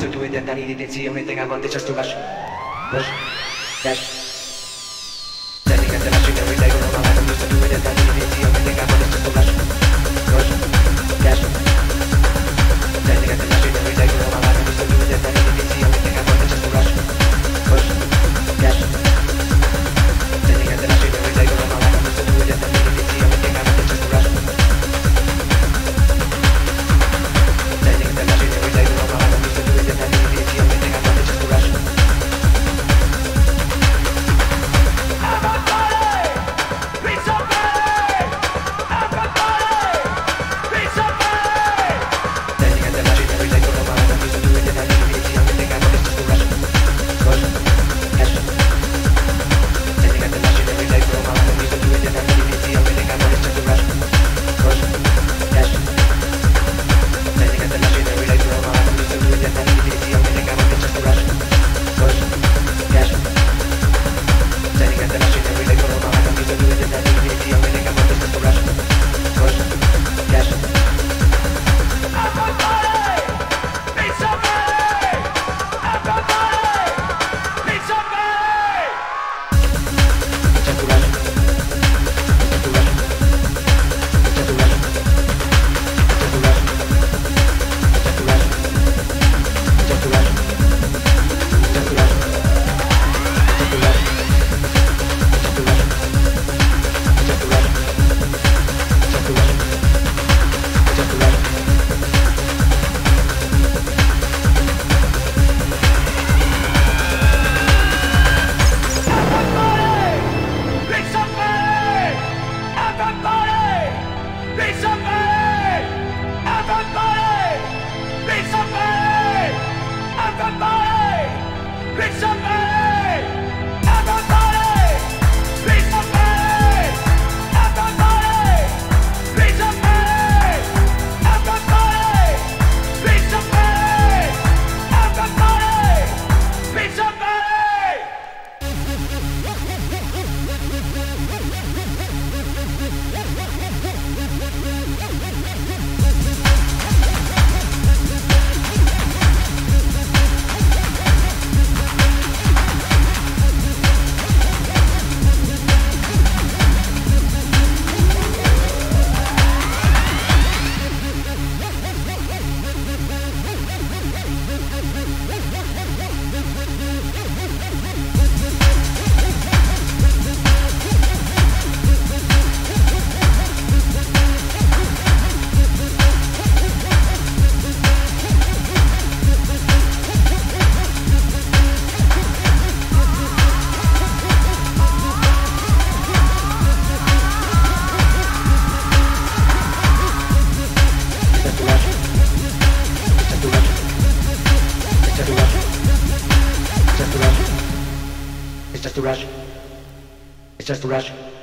su tue di andare di tensione, a volte just to rush, rush, dash. Tecnica della scelta, mi leggo una mano, su tue di andare di tensione, a volte just to rush, rush, dash. Tecnica della scelta, mi leggo una mano, su tue di andare di tensione, a volte just to rush, rush, dash. Tecnica della scelta, mi leggo una mano, su tue di andare di tensione, a volte just to rush. Tecnica della scelta, mi leggo una mano, su tue di andare di tensione, a volte just to rush. It's just a rush.